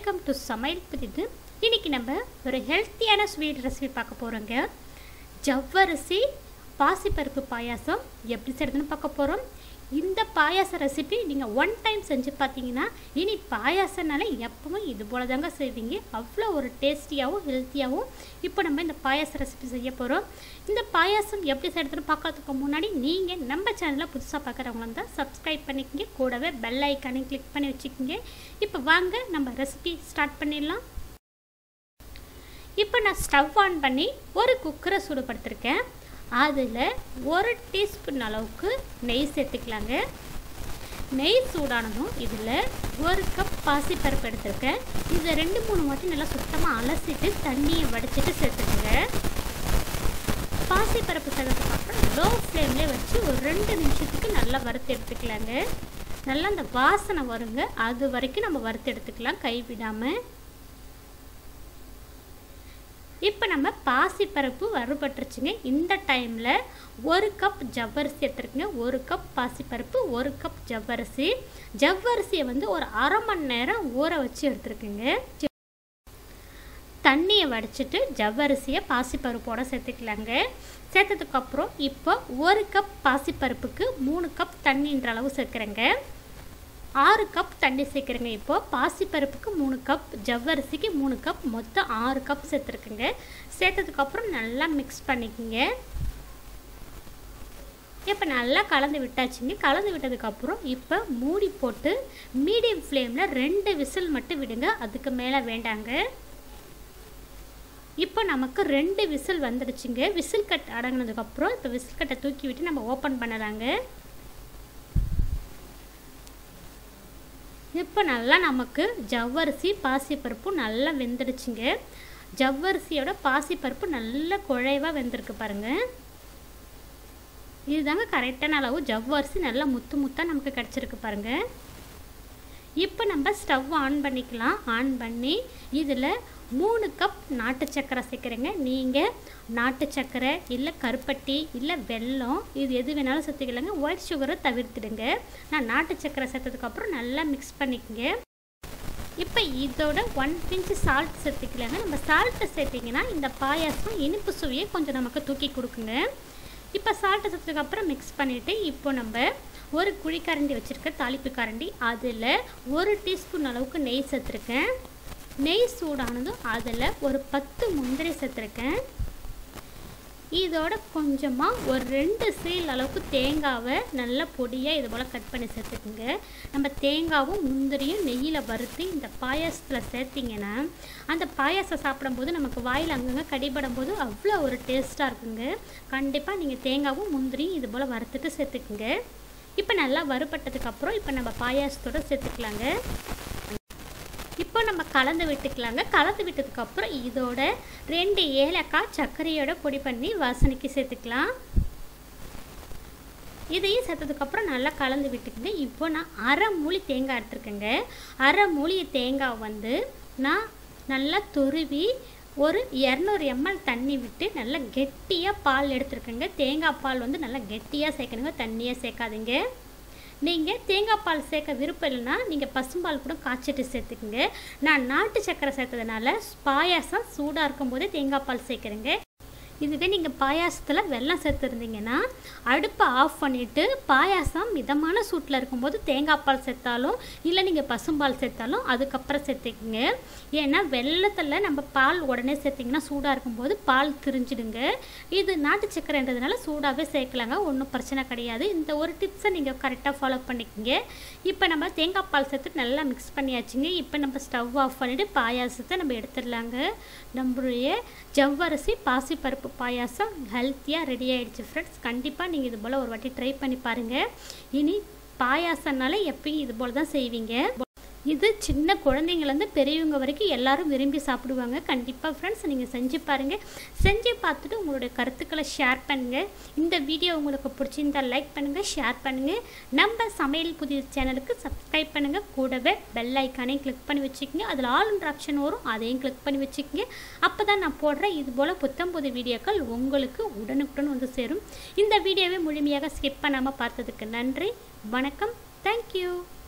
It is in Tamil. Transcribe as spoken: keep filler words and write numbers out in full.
வெல்கம் டு சமையல் புதிது. இன்றைக்கி நம்ம ஒரு ஹெல்த்தியான ஸ்வீட் ரெசிபி பார்க்க போகிறோங்க. ஜவ்வரிசி பாசிப்பருப்பு பாயாசம் எப்படி செய்கிறதுன்னு பார்க்க போகிறோம். இந்த பாயாச ரெசிபி நீங்கள் ஒன் டைம் செஞ்சு பார்த்தீங்கன்னா இனி பாயாசனால எப்பவும் இது போல தாங்க செய்வீங்க. அவ்வளோ ஒரு டேஸ்டியாகவும் ஹெல்த்தியாகவும் இப்போ நம்ம இந்த பாயாச ரெசிபி செய்ய போகிறோம். இந்த பாயாசம் எப்படி செய்கிறதுன்னு பார்க்கறதுக்கு முன்னாடி நீங்கள் நம்ம சேனலை புதுசாக பார்க்குறவங்களா இருந்தால் சப்ஸ்கிரைப் பண்ணிக்கோங்க, கூடவே பெல் ஐக்கானையும் கிளிக் பண்ணி வச்சுக்கோங்க. இப்போ வாங்க நம்ம ரெசிபி ஸ்டார்ட் பண்ணிடலாம். இப்போ நான் ஸ்டவ் ஆன் பண்ணி ஒரு குக்கரை சூடுபடுத்திருக்கேன். அதில் ஒரு டீஸ்பூன் அளவுக்கு நெய் சேர்த்துக்கலாங்க. நெய் சூடானதும் இதில் ஒரு கப் பாசிப்பருப்பு எடுத்துருக்கேன். இதை ரெண்டு மூணு வாட்டி நல்லா சுத்தமாக அலசிட்டு தண்ணியை வடிச்சிட்டு சேர்த்துக்கோங்க. பாசிப்பருப்பு சேர்த்ததுக்கு அப்புறம் லோ ஃப்ளேம்லேயே வச்சு ஒரு ரெண்டு நிமிஷத்துக்கு நல்லா வறுத்து எடுத்துக்கலாங்க. நல்லா அந்த வாசனை வருங்க, அது வரைக்கும் நம்ம வறுத்து எடுத்துக்கலாம் கைவிடாமல். இப்போ நம்ம பாசிப்பருப்பு வறுபட்டுருச்சுங்க. இந்த டைமில் ஒரு கப் ஜவ்வரிசி எடுத்துருக்குங்க. ஒரு கப் பாசிப்பருப்பு, ஒரு கப் ஜவ்வரிசி. ஜவ்வரிசியை வந்து ஒரு அரை மணி நேரம் ஊற வச்சு எடுத்துருக்குங்க. தண்ணியை வடிச்சிட்டு ஜவ்வரிசியை பாசிப்பருப்போடு சேர்த்துக்கலாங்க. சேர்த்ததுக்கப்புறம் இப்போ ஒரு கப் பாசிப்பருப்புக்கு மூணு கப் தண்ணின்ற அளவு சேர்க்குறேங்க. ஆறு கப் தண்ணி சேர்க்குறேங்க. இப்போது பாசிப்பருப்புக்கு மூணு கப், ஜவ்வரிசிக்கு மூணு கப், மொத்தம் ஆறு கப் சேர்த்துருக்குங்க. சேர்த்ததுக்கப்புறம் நல்லா மிக்ஸ் பண்ணிக்கோங்க. இப்போ நல்லா கலந்து விட்டாச்சுங்க. கலந்து விட்டதுக்கப்புறம் இப்போ மூடி போட்டு மீடியம் ஃப்ளேமில் ரெண்டு விசில் மட்டும் விடுங்க, அதுக்கு மேலே வேண்டாங்க. இப்போ நமக்கு ரெண்டு விசில் வந்துடுச்சுங்க. விசில் கட் அடங்கினதுக்கப்புறம் இப்போ விசில் கட்டை தூக்கி விட்டு நம்ம ஓப்பன் பண்ணலாங்க. இப்போ நல்லா நமக்கு ஜவ்வரிசி பாசிப்பருப்பு நல்லா வெந்துடுச்சுங்க. ஜவ்வரிசியோட பாசிப்பருப்பு நல்லா குழைவாக வெந்திருக்கு பாருங்கள். இதுதாங்க கரெக்டான அளவு. ஜவ்வரிசி நல்லா முத்து முத்தாக நமக்கு கிடச்சிருக்கு பாருங்கள். இப்போ நம்ம ஸ்டவ் ஆன் பண்ணிக்கலாம். ஆன் பண்ணி இதில் மூணு கப் நாட்டு சர்க்கரை சேர்க்குறேங்க. நீங்கள் நாட்டு சர்க்கரை இல்லை கருப்பட்டி இல்லை வெல்லம் இது எது வேணாலும் சேர்த்துக்கலாங்க. ஒயிட் சுகரை தவிர்த்துடுங்க. நான் நாட்டு சர்க்கரை சேர்த்ததுக்கப்புறம் நல்லா மிக்ஸ் பண்ணிக்கோங்க. இப்போ இதோட ஒன் பிஞ்ச் சால்ட் சேர்த்துக்கலாங்க. நம்ம சால்ட்டை சேர்த்திங்கன்னா இந்த பாயாசம் இனிப்பு சுவையை கொஞ்சம் நமக்கு தூக்கி கொடுக்குங்க. இப்போ சால்ட்டை சேர்த்ததுக்கப்புறம் மிக்ஸ் பண்ணிவிட்டு இப்போ நம்ம ஒரு குழிக்கரண்டி வச்சுருக்க தாளிப்பு கரண்டி, அதில் ஒரு டீஸ்பூன் அளவுக்கு நெய் சேர்த்துருக்கேன். நெய் சூடானதும் அதில் ஒரு பத்து முந்திரி சேர்த்துருக்கேன். இதோட கொஞ்சமாக ஒரு ரெண்டு சீல் அளவுக்கு தேங்காவை நல்லா பொடியாக இது போல் கட் பண்ணி சேர்த்துக்குங்க. நம்ம தேங்காவும் முந்திரியும் நெய்யில் வறுத்து இந்த பாயாசத்தில் சேர்த்திங்கன்னா அந்த பாயாசம் சாப்பிடும்போது நமக்கு வாயில் அங்கங்கே கடிபடும் போது அவ்வளோ ஒரு டேஸ்ட்டாக இருக்குங்க. கண்டிப்பாக நீங்கள் தேங்காவும் முந்திரியும் இது போல் வறுத்துட்டு சேர்த்துக்குங்க. இப்போ நல்லா வறுபட்டதுக்கப்புறம் இப்போ நம்ம பாயாசத்தோடு சேர்த்துக்கலாங்க. இப்போ நம்ம கலந்து விட்டுக்கலாங்க. கலந்து விட்டதுக்கப்புறம் இதோட ரெண்டு ஏலக்காய் சர்க்கரையோட பொடி பண்ணி வாசனைக்கு சேர்த்துக்கலாம். இதையும் சேர்த்ததுக்கப்புறம் நல்லா கலந்து விட்டுக்குங்க. இப்போ நான் அரை மூலி தேங்காய் எடுத்துருக்கேங்க. அரை மூலி தேங்காய் வந்து நான் நல்லா துருவி ஒரு இரநூறு எம்எல் தண்ணி விட்டு நல்லா கெட்டியாக பால் எடுத்துருக்கேங்க. தேங்காய் பால் வந்து நல்லா கெட்டியாக சேர்க்கணுங்க, தண்ணியாக சேர்க்காதீங்க. நீங்கள் தேங்காய் பால் சேர்க்க விருப்பம் இல்லைன்னா நீங்கள் பசும்பால் கூட காய்ச்சிட்டு சேர்த்துக்குங்க. நான் நாட்டு சர்க்கரை சேர்த்ததுனால பாயாசம் சூடாக இருக்கும்போதே தேங்காய் பால் சேர்க்குறேங்க. இதுவே நீங்கள் பாயாசத்தில் வெல்லம் சேர்த்துருந்தீங்கன்னா அடுப்பை ஆஃப் பண்ணிவிட்டு பாயாசம் மிதமான சூட்டில் இருக்கும்போது தேங்காய் பால் சேர்த்தாலும் இல்லை நீங்கள் பசும்பால் சேர்த்தாலும் அதுக்கப்புறம் சேர்த்துக்குங்க. ஏன்னா வெல்லத்தில் நம்ம பால் உடனே சேர்த்திங்கன்னா சூடாக இருக்கும்போது பால் திரிஞ்சிடுங்க. இது நாட்டு சர்க்கரைன்றதுனால சூடாகவே சேர்க்கலாங்க, ஒன்றும் பிரச்சனை கிடையாது. இந்த ஒரு டிப்ஸை நீங்கள் கரெக்டாக ஃபாலோ பண்ணிக்கோங்க. இப்போ நம்ம தேங்காய் பால் சேர்த்து நல்லா மிக்ஸ் பண்ணியாச்சுங்க. இப்போ நம்ம ஸ்டவ் ஆஃப் பண்ணிவிட்டு பாயாசத்தை நம்ம எடுத்துடலாங்க. நம்மளுடைய ஜவ்வரிசி பாசிப்பருப்பு பாயாசம் ஹெல்த்தியாக ரெடி ஆகிடுச்சு ஃப்ரெண்ட்ஸ். கண்டிப்பாக நீங்கள் இது போல் ஒரு வாட்டி ட்ரை பண்ணி பாருங்கள். இனி பாயாசம்னாலே எப்பயும் இது போல் தான் செய்வீங்க. இது சின்ன குழந்தைங்கலேருந்து பெரியவங்க வரைக்கும் எல்லாரும் விரும்பி சாப்பிடுவாங்க. கண்டிப்பாக ஃப்ரெண்ட்ஸ் நீங்கள் செஞ்சு பாருங்கள். செஞ்சு பார்த்துட்டு உங்களுடைய கருத்துக்களை ஷேர் பண்ணுங்கள். இந்த வீடியோ உங்களுக்கு பிடிச்சிருந்தால் லைக் பண்ணுங்கள், ஷேர் பண்ணுங்கள். நம்ம சமையல் புதிய சேனலுக்கு சப்ஸ்கிரைப் பண்ணுங்கள். கூடவே பெல் ஐக்கானையும் கிளிக் பண்ணி வச்சுக்கோங்க. அதில் ஆல்ன்ற ஆப்ஷன் வரும், அதையும் கிளிக் பண்ணி வச்சுக்கோங்க. அப்போ தான் நான் போடுற இது போல் புத்தம் புது வீடியோக்கள் உங்களுக்கு உடனுக்குடன் வந்து சேரும். இந்த வீடியோவை முழுமையாக ஸ்கிப் பண்ணாமல் பார்த்ததுக்கு நன்றி. வணக்கம். தேங்க்யூ.